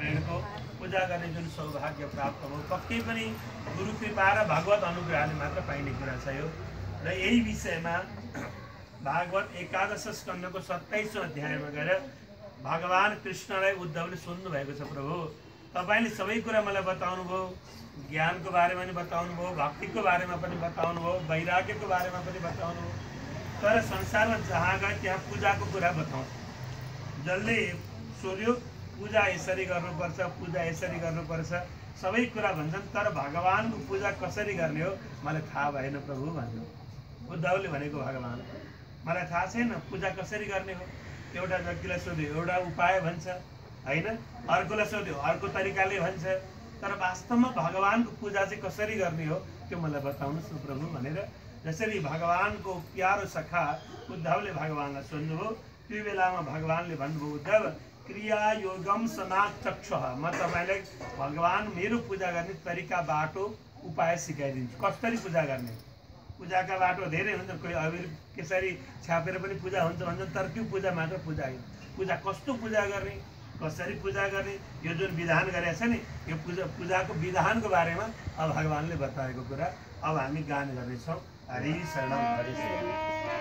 नारायणको पूजा गर्ने जुन सौभाग्य प्राप्त भयो पक्कै पनि गुरु कृपा र भगवत अनुग्रहले मात्र पाइने कुरा छ यो। र यही विषयमा भागवत एकादश स्कन्धको 27औं अध्यायमा गएर भगवान कृष्णलाई उद्धवले सोध्नु भएको छ, प्रभु तपाईले सबै कुरा मलाई बताउनु भयो, ज्ञानको बारेमा पनि बताउनु भयो, भक्तिको बारेमा पनि बताउनु भयो, वैराग्यको बारेमा पनि बताउनु भयो, तर संसारमा जहाँ गए त्यहाँ पूजाको कुरा बताउँछ। जसले सोध्यो पूजा यसरी गर्नुपर्छ, पूजा यसरी गर्नुपर्छ, सबै कुरा भन्छन्, तर भगवानको पूजा कसरी गर्ने हो मलाई थाहा भएन प्रभु भन्नु। उद्धवले भनेको भगवान मलाई थाहा छैन पूजा कसरी गर्ने हो। एउटा व्यक्तिलाई सोध्यो एउटा उपाय भन्छ हैन, अर्कोलाई सोध्यो अर्को तरिकाले भन्छ, तर वास्तवमा भगवानको पूजा चाहिँ कसरी गर्ने हो त्यो मलाई बताउनुस् न प्रभु भनेर जसरी भगवानको प्यारो सखा उद्धवले भगवानलाई सोध्नुभयो। त्यो बेलामा भगवानले भन्नुभयो, उद्धव क्रिया योगम समाचक्षः, म तपाईलाई भगवान मेरो पूजा गर्ने तरिका बाटो उपाय सिकाइदिन्छु। कसरी पूजा गर्ने, पूजाका बाटो धेरै हुन्छ, कोही अबिर केसरी छापेर पनि पूजा हुन्छ भन्छन्, तर त्यो पूजा मात्र पूजा होइन। पूजा कस्तो पूजा गर्ने, कसरी पूजा गर्ने, यो जुन विधान गरेको छ नि यो पूजाको विधानको बारेमा अब भगवानले बताएको कुरा अब हामी गान गर्नेछौँ। हरि शरणम हरि शरणम।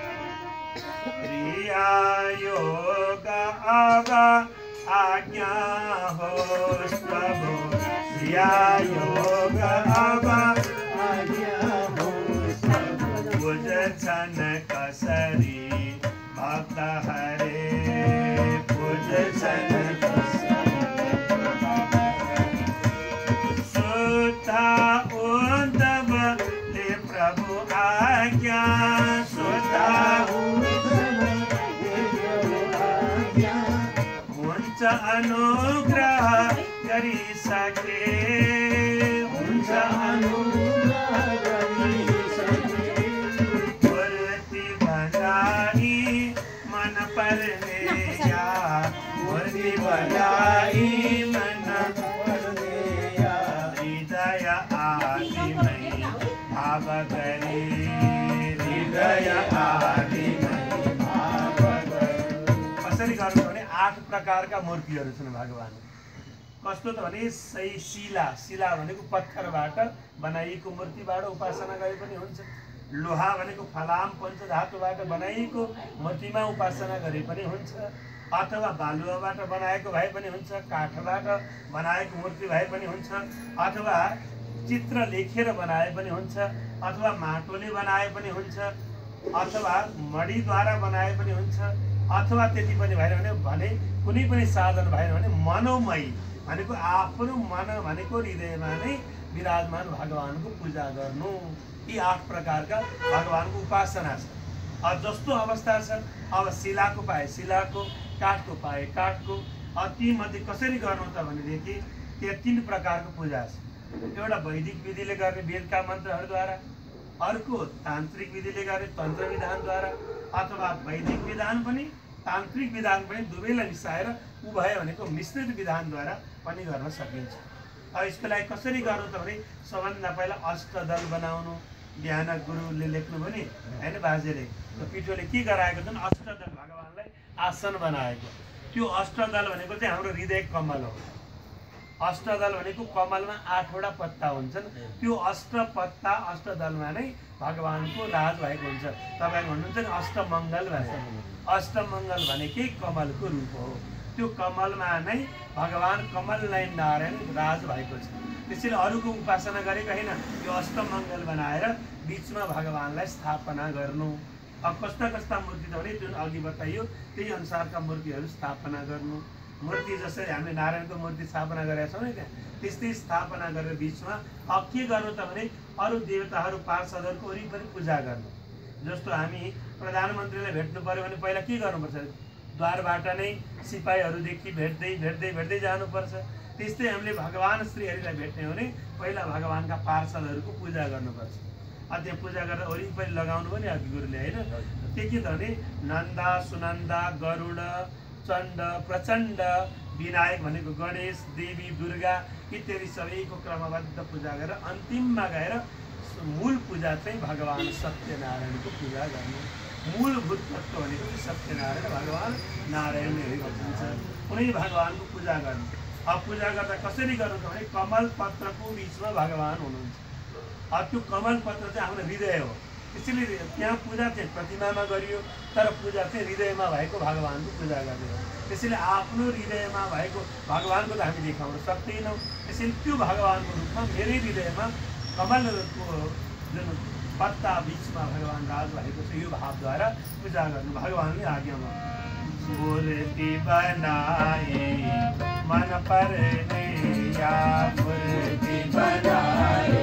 क्रिया योग अब आज्ञा होस् प्रभु, क्रिया योग अब आज्ञा होस् प्रभु, पूजन कसरी भक्त हरे, पूजन सुता उद्धव ले प्रभु आज्ञा, सुता हुन्छ अनुग्रह गरी सके, हुन्छ अनुग्रह गरी सके, मूर्ति बनाई मन परने या, मूर्ति बनाई मन परने या, हृदय आदि में भाव करे, हृदय आदि में भाव करे। कसरी गर्नु भने 8 प्रकारका मूर्तिहरू छन् भगवान। कस्तो त भने सही शिला भनेको पत्थरबाट बनाइएको मूर्तिबाट उपासना गरे पनि हुन्छ, लोहा भनेको फलाम पञ्चधातुबाट बनाइएको मूर्तिमा उपासना गरे पनि हुन्छ, अथवा बालुवाबाट बनाएको भए पनि हुन्छ, काठबाट बनाएको मूर्ति भए पनि हुन्छ, अथवा चित्र लेखेर बनाए पनि हुन्छ, अथवा माटोले बनाए पनि हुन्छ, अथवा मडीद्वारा बनाए पनि हुन्छ, अथवा त्यति पनि भएन भने कुनै पनि साधन भएन भने मनोमयी भनेको आफ्नो मन भनेको हृदयमा नै विराजमान भगवानको पूजा गर्नु। यी 8 प्रकारका भगवानको उपासना छ। अब जस्तो अवस्था छ, अब शिलाको पाए शिलाको, काठको पाए काठको, ती मध्ये कसरी गर्नु त भनेदेखि त्यो 3 प्रकारको पूजा छ। एउटा वैदिक विधिले गर्ने वेदका मन्त्रहरूद्वारा, अर्को तान्त्रिक विधिले गर्ने तन्त्र विधानद्वारा, अथवा वैदिक विधान पनि तान्त्रिक विधान पनि दुवैलाई मिसाएर उभय भनेको मिश्रित विधानद्वारा पनि गर्न सकिन्छ। अब यसको लागि कसरी गर्नु त भने सबभन्दा पहिला अष्टदल बनाउनु। बिहान गुरुले लेख्नु भने हैन बाजेले पिठोले के गराएको छन्, अष्टदल भगवानलाई आसन बनाएको। त्यो अष्टदल भनेको चाहिँ हाम्रो हृदय कमल हो। अष्टदल भनेको कमलमा 8वटा पत्ता हुन्छन्, त्यो अष्टपत्ता अष्टदलमा नै भगवानको राज भएको हुन्छ। तपाईहरु भन्नुहुन्छ नि अष्टमङ्गल भनेको, अष्टमङ्गल भनेकै कमलको रूप हो। त्यो कमलमा नै भगवान कमल नयन नारायण राज भएको छ। त्यसैले अरूको उपासना गरेको होइन, यो अष्टमङ्गल बनाएर बीचमा भगवानलाई स्थापना गर्नु। अब कस्ता कस्ता मूर्ति त भने जुन अघि बताइयो त्यही अनुसारका मूर्तिहरू स्थापना गर्नु। मूर्ति जसरी हामीले नारायणको मूर्ति स्थापना गरेका छौँ नि त्यहाँ, त्यस्तै स्थापना गरेर बीचमा अब के गर्नु त भने अरू देवताहरू पार्षदहरूको वरिपरि पूजा गर्नु। जस्तो हामी प्रधानमन्त्रीलाई भेट्नु पर्यो भने पहिला के गर्नुपर्छ, द्वारबाट नै सिपाहीहरूदेखि भेट्दै जानुपर्छ। त्यस्तै हामीले भगवान श्रीहरिलाई भेट्ने हो भने पहिला भगवानका पार्षदहरूको पूजा गर्नुपर्छ। त्यो पूजा गरेर वरिपरि लगाउनु पनि अघि गुरुले होइन। त्यो के त भने नन्दा सुनन्दा गरुड चण्ड प्रचण्ड विनायक भनेको गणेश देवी दुर्गा इत्यादि सबैको क्रमबद्ध पूजा गरेर अन्तिममा गएर मूल पूजा चाहिँ भगवान सत्यनारायणको पूजा गर्नु। मूलभूत तत्त्व भनेको सत्यनारायण भगवान नारायण नै भनिन्छ। कुनै भगवानको पूजा गर्नु अब पूजा गर्दा कसरी गर्नु त भने कमल पत्रको बिचमा भगवान हुनुहुन्छ। अब त्यो कमल पत्र चाहिँ हाम्रो हृदय हो, त्यसैले त्यहाँ पूजा चाहिँ प्रतिमामा गरियो, तर पूजा चाहिँ हृदयमा भएको भगवानको पूजा गर्ने हो। त्यसैले आफ्नो हृदयमा भएको भगवानको त हामी देखाउन सक्दैनौँ। त्यसैले त्यो भगवानको रूपमा मेरै हृदयमा कमलको जुन पत्ता बिचमा भगवान राज भएको छ, यो भावद्वारा पूजा गर्नु भगवानले आज्ञामा। मूर्ति बनाए मन परने या मूर्ति बनाए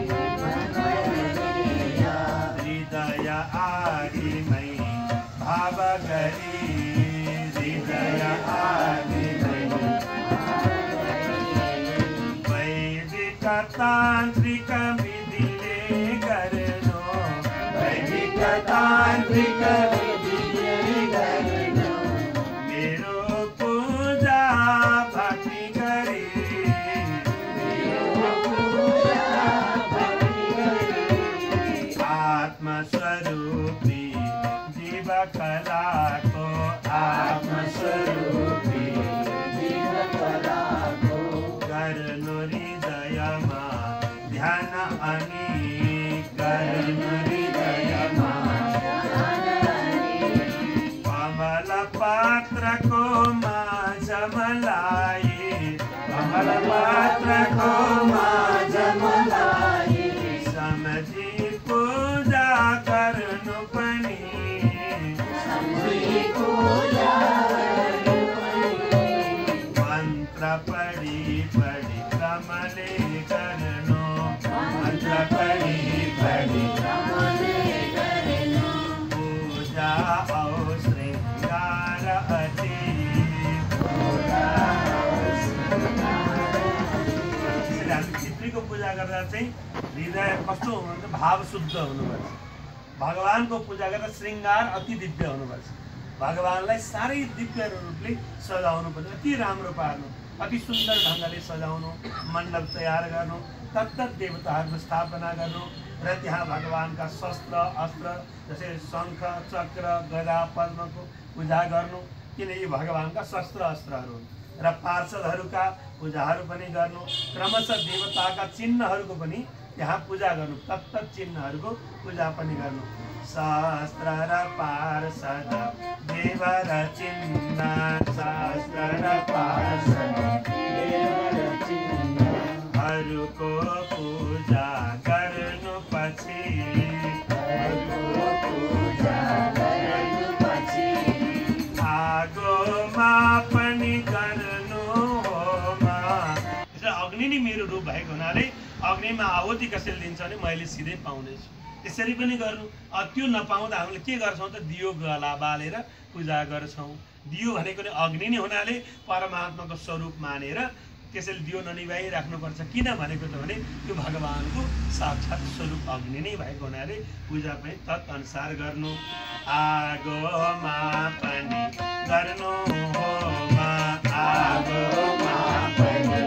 हृदय आदि में भाव गरी हृदय आदि में वैदिक तांत्रिक विधिले करनो वैदिक तांत्रिक पूजा गर्दा चाहिँ हृदय कस्तो हुनुहुन्छ, भाव शुद्ध हुनुपर्छ। भगवानको पूजा गर्दा श्रृङ्गार अति दिव्य हुनुपर्छ। भगवानलाई साह्रै दिव्य रूपले सजाउनु पर्छ, अति राम्रो पार्नु, अति सुन्दर ढङ्गले सजाउनु, मण्डप तयार गर्नु, तत्त देवताहरूको स्थापना गर्नु र त्यहाँ भगवानका शस्त्र अस्त्र जस्तै शङ्ख चक्र गदा पद्मको पूजा गर्नु, किनकि भगवानका शस्त्र अस्त्रहरू हुन्। र पार्षदहरूका पूजाहरू पनि गर्नु, क्रमशः देवताका चिन्हहरूको पनि त्यहाँ पूजा गर्नु, तत्त चिन्हहरूको पूजा पनि गर्नु। शास्त्र र पार्षद देव र चिन्ह शास्त्र र पार्षद देव र चिन्हहरूको पूजा गर्नु पछि आगोमा पनि अग्नि नै मेरो रूप भएको हुनाले अग्निमा आहुति कसैले दिन्छ भने मैले सिधै पाउनेछु, त्यसरी पनि गर्नु। त्यो नपाउँदा हामीले के गर्छौँ त दियो गला बालेर पूजा गर्छौँ। दियो भनेको नै अग्नि नै हुनाले परमात्माको स्वरूप मानेर त्यसैले दियो ननिभाइ राख्नुपर्छ। किन भनेको त भने त्यो भगवानको साक्षात स्वरूप अग्नि नै भएको हुनाले पूजा पनि तत्अनुसार गर्नु। आगोमा पनि गर्नु होमा आगोमा पनि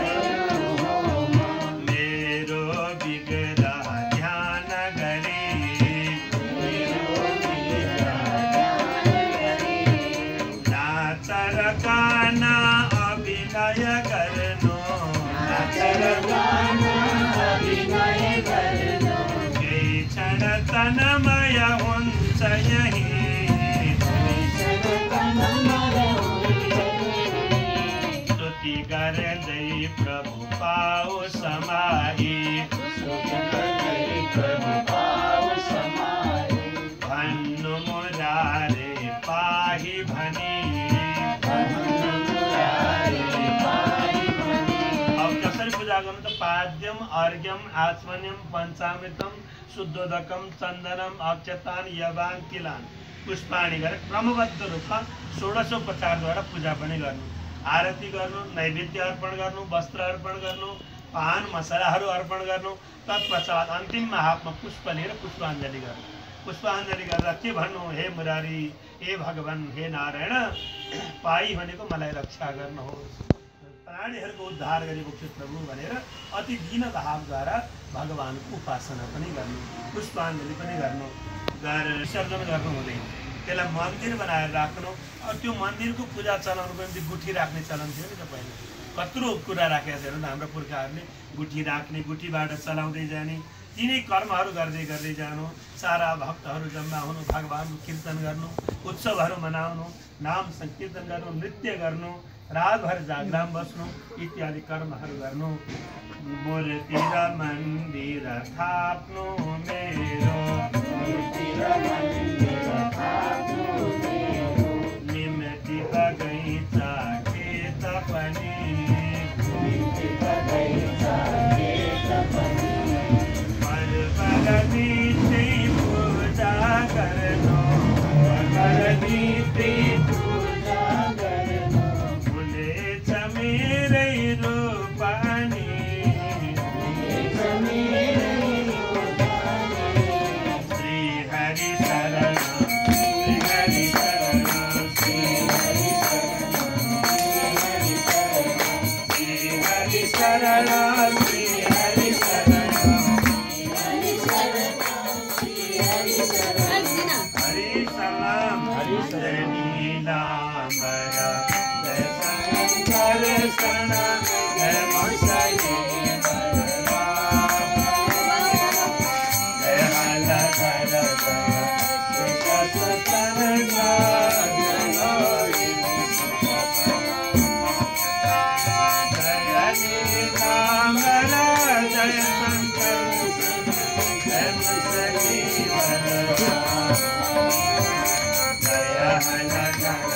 तनमय हुन्छ यही स्तुति गर्दै प्रभु पाओ समाई भन्नु मुरारे पाही भनी। अब कसरी पूजा गर्नु त पाद्यम अर्घ्यम आचमन्यम पञ्चामृतम शुद्धोदकम चन्दनम अक्षतान यवान तिलान पुष्पाणी गरेर क्रमबद्ध रूपमा 16उपचारद्वारा पूजा पनि गर्नु, आरती गर्नु, नैवेद्य अर्पण गर्नु, वस्त्र अर्पण गर्नु, पान मसलाहरू अर्पण गर्नु। तत्पश्चात अन्तिममा हातमा पुष्प लिएर पुष्पाञ्जली गर्नु। पुष्पाञ्जली गर्दा के भन्नु, हे मुरारी, हे भगवान, हे नारायण, पाई भनेको मलाई रक्षा गर्नुहोस्, प्राणीहरूको उद्धार गरी बक्सिस प्रभु भनेर अति दीन भावद्वारा भगवानको उपासना पनि गर्नु, पुष्पाञ्जली पनि गर्नु। विसर्जन गर्नु हुँदैन, त्यसलाई मन्दिर बनाएर राख्नु। अब त्यो मन्दिरको पूजा चलाउनुको निम्ति गुठी राख्ने चलन थियो नि त पहिले। कत्रो कुरा राखेका छैनन् हाम्रो पुर्खाहरूले। गुठी राख्ने, गुठीबाट चलाउँदै जाने, तिनै कर्महरू गर्दै गर्दै जानु, सारा भक्तहरू जम्मा हुनु, भगवानको कीर्तन गर्नु, उत्सवहरू मनाउनु, नाम संकीर्तन गर्नु, नृत्य गर्नु, रातभर जागराम बस्नु इत्यादि कर्महरू गर्नु। मूर्ति र मन्दिर थाप्नु मेरो, निम्ति बगैँचा खेत पनि, परनित्य पूजा गर्नु, फुलेछ मेरै रूपनी, श्री हरि शरण, श्री हरि शरण, श्री हरि शरण, श्री हरि शरण, हरि सलाम, हरि नीलांबर, जय शंकर शरण, जय मुसले जय हलधर जय हलधर